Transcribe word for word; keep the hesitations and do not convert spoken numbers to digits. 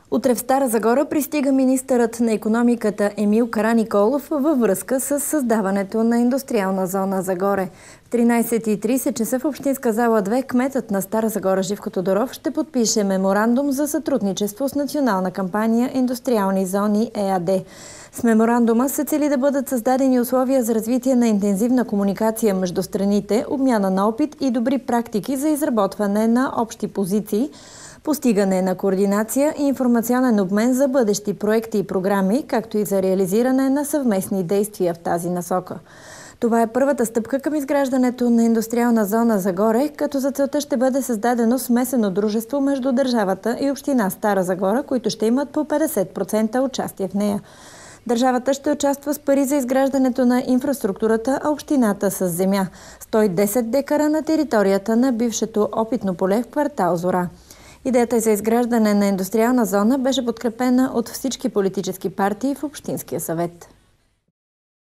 Утре в Стара Загора пристига министърът на икономиката Емил Караниколов във връзка с създаването на индустриална зона Загоре. В тринайсет и трийсет часа в Общинска зала две кметът на Стара Загора Живко Тодоров ще подпише меморандум за сътрудничество с национална кампания Индустриални зони ЕАД. С меморандума се цели да бъдат създадени условия за развитие на интензивна комуникация между страните, обмяна на опит и добри практики за изработване на общи позиции, постигане на координация и информационен обмен за бъдещи проекти и програми, както и за реализиране на съвместни действия в тази насока. Това е първата стъпка към изграждането на индустриална зона Загоре, като за целта ще бъде създадено смесено дружество между държавата и община Стара Загора, които ще имат по петдесет процента участие в нея. Държавата ще участва с пари за изграждането на инфраструктурата, а общината с земя – сто и десет декара на територията на бившето опитно поле в квартал Зора. Идеята за изграждане на индустриална зона беше подкрепена от всички политически партии в Общинския съвет.